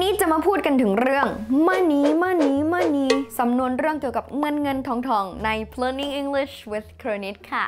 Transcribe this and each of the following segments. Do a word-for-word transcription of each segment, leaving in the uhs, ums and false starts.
นี้จะมาพูดกันถึงเรื่อง money money money สำนวนเรื่องเกี่ยวกับเงินเงินทองทองใน Learning English with ครูนิดค่ะ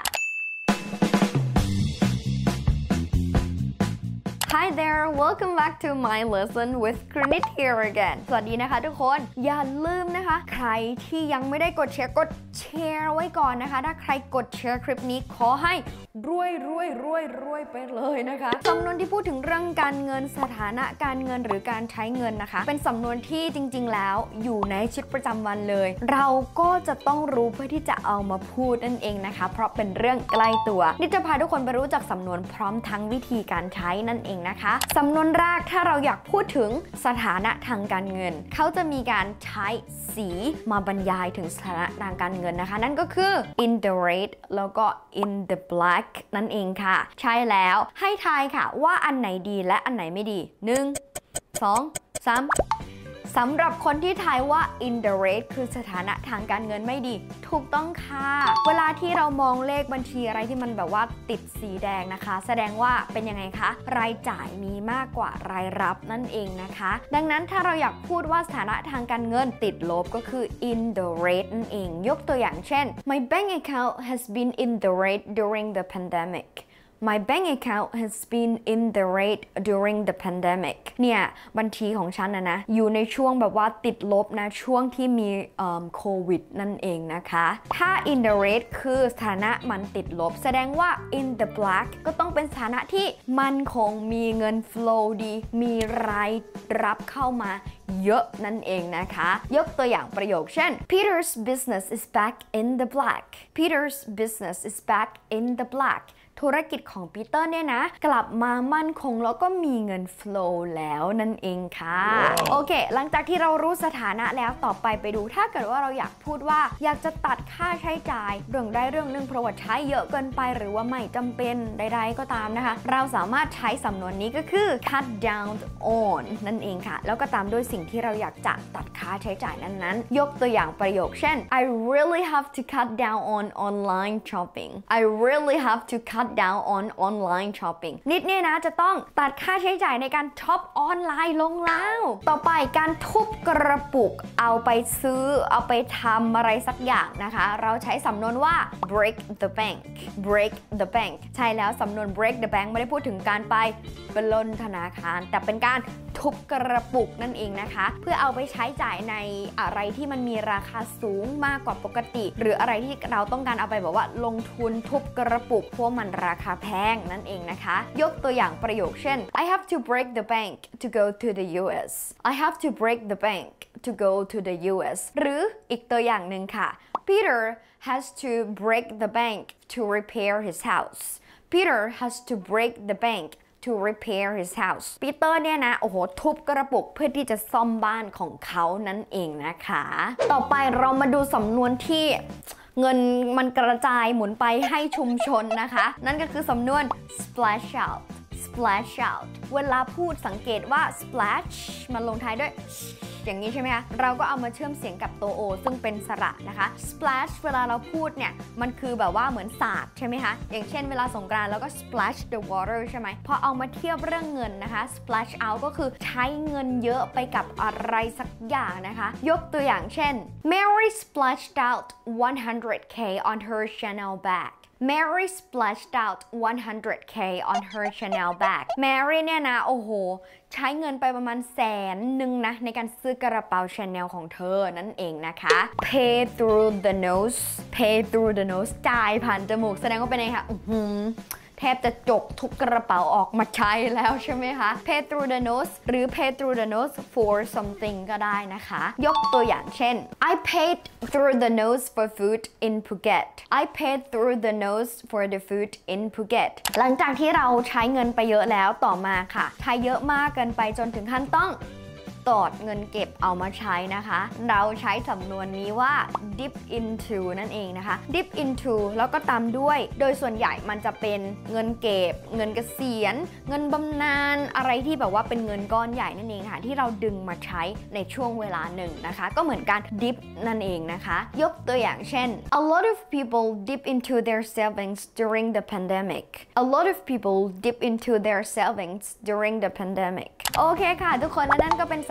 Hi there, welcome back to my lesson with ครูนิด here again สวัสดีนะคะทุกคนอย่าลืมนะคะใครที่ยังไม่ได้กดแชร์กดแชร์ไว้ก่อนนะคะถ้าใครกดแชร์คลิปนี้ขอให้รวยรวยรวยรวยไปเลยนะคะสำนวนที่พูดถึงเรื่องการเงินสถานะการเงินหรือการใช้เงินนะคะเป็นสำนวนที่จริงๆแล้วอยู่ในชีวิตประจำวันเลยเราก็จะต้องรู้เพื่อที่จะเอามาพูดนั่นเองนะคะเพราะเป็นเรื่องใกล้ตัวนี่จะพาทุกคนไปรู้จักสำนวนพร้อมทั้งวิธีการใช้นั่นเองนะคะสำนวนแรกถ้าเราอยากพูดถึงสถานะทางการเงินเขาจะมีการใช้สีมาบรรยายถึงสถานะทางการเงินนะคะนั่นก็คือ in the red แล้วก็ in the black นั่นเองค่ะใช่แล้วให้ทายค่ะว่าอันไหนดีและอันไหนไม่ดีหนึ่ง สอง สามสำหรับคนที่ทายว่า in the red คือสถานะทางการเงินไม่ดีถูกต้องค่ะเวลาที่เรามองเลขบัญชีอะไรที่มันแบบว่าติดสีแดงนะคะแสดงว่าเป็นยังไงคะรายจ่ายมีมากกว่ารายรับนั่นเองนะคะดังนั้นถ้าเราอยากพูดว่าสถานะทางการเงินติดลบก็คือ in the red นั่นเองยกตัวอย่างเช่น My bank account has been in the red during the pandemic My bank account has been in the red during the pandemic เนี่ยบัญชีของฉันนะนะอยู่ในช่วงแบบว่าติดลบนะช่วงที่มีโควิดนั่นเองนะคะถ้า in the red คือสถานะมันติดลบแสดงว่า in the black ก็ต้องเป็นสถานะที่มันคงมีเงิน flow ดีมีรายรับเข้ามาเยอะนั่นเองนะคะยกตัวอย่างประโยคเช่น Peter's business is back in the black Peter's business is back in the blackธุรกิจของปีเตอร์เนี่ยนะกลับมามั่นคงแล้วก็มีเงิน flow แล้วนั่นเองค่ะ wow. โอเคหลังจากที่เรารู้สถานะแล้วต่อไปไปดูถ้าเกิดว่าเราอยากพูดว่าอยากจะตัดค่าใช้จ่ายเรื่องใดเรื่องหนึ่งเพราะว่าใช้เยอะเกินไปหรือว่าไม่จำเป็นใดๆก็ตามนะคะเราสามารถใช้สำนวนนี้ก็คือ cut down on นั่นเองค่ะแล้วก็ตามด้วยสิ่งที่เราอยากจะตัดค่าใช้จ่ายนั้นๆยกตัวอย่างประโยคเช่น I really have to cut down on online shopping I really have to cut down on online shopping นิดเนี่ยนะจะต้องตัดค่าใช้จ่ายในการช็อปออนไลน์ลงแล้วต่อไปการทุบกระปุกเอาไปซื้อเอาไปทำอะไรสักอย่างนะคะเราใช้สำนวนว่า break the bank break the bank ใช่แล้วสำนวน break the bank ไม่ได้พูดถึงการไปปล้นธนาคารแต่เป็นการทุบกระปุกนั่นเองนะคะเพื่อเอาไปใช้จ่ายในอะไรที่มันมีราคาสูงมากกว่าปกติหรืออะไรที่เราต้องการเอาไปแบบว่าลงทุนทุบกระปุกเพราะมันราคาแพงนั่นเองนะคะยกตัวอย่างประโยคเช่น I have to break the bank to go to the ยู เอส I have to break the bank to go to the ยู เอส หรืออีกตัวอย่างหนึ่งค่ะ Peter has to break the bank to repair his house Peter has to break the bank to repair his house ปีเตอร์เนี่ยนะโอ้โหทุบกระปุกเพื่อที่จะซ่อมบ้านของเขานั่นเองนะคะต่อไปเรามาดูสำนวนที่เงินมันกระจายหมุนไปให้ชุมชนนะคะนั่นก็คือสำนวน splash out splash out เวลาพูดสังเกตว่า splash มันลงท้ายด้วยอย่างนี้ใช่ไหมคะเราก็เอามาเชื่อมเสียงกับตัว o ซึ่งเป็นสระนะคะ splash เวลาเราพูดเนี่ยมันคือแบบว่าเหมือนสาดใช่ไหมคะอย่างเช่นเวลาสงกรานต์เราก็ splash the water ใช่ไหมพอเอามาเทียบเรื่องเงินนะคะ splash out ก็คือใช้เงินเยอะไปกับอะไรสักอย่างนะคะยกตัวอย่างเช่น Mary splashed out one hundred K on her Chanel bag Mary splashed out one hundred K on her Chanel bag Mary เนี่ยนะโอ้โหใช้เงินไปประมาณแสนหนึ่งนะในการซื้อกระเป๋า Chanel ของเธอนั่นเองนะคะ Pay through the nose Pay through the nose จ่ายผ่านจมูกแสดงว่าเป็นไงคะอื้อหือแทบจะจกทุกกระเป๋าออกมาใช้แล้วใช่ไหมคะ Pay through the nose หรือ Pay through the nose for something ก็ได้นะคะยกตัวอย่างเช่น I paid through the nose for food in Phuket I paid through the nose for the food in Phuket หลังจากที่เราใช้เงินไปเยอะแล้วต่อมาค่ะใช้เยอะมากเกินไปจนถึงขั้นต้องตอดเงินเก็บเอามาใช้นะคะเราใช้สำนวนนี้ว่า dip into นั่นเองนะคะ dip into แล้วก็ตามด้วยโดยส่วนใหญ่มันจะเป็นเงินเก็บเงินเกษียณเงินบำนาญอะไรที่แบบว่าเป็นเงินก้อนใหญ่นั่นเองค่ะที่เราดึงมาใช้ในช่วงเวลาหนึ่งนะคะก็เหมือนการ dip นั่นเองนะคะยกตัวอย่างเช่น a lot of people dip into their savings during the pandemic a lot of people dip into their savings during the pandemic โอเคค่ะทุกคนและนั่นก็เป็นส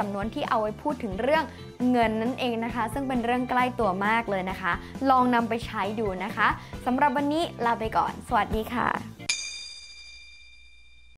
ำนวนที่เอาไว้พูดถึงเรื่องเงินนั่นเองนะคะซึ่งเป็นเรื่องใกล้ตัวมากเลยนะคะลองนำไปใช้ดูนะคะสำหรับวันนี้ลาไปก่อนสวัสดีค่ะ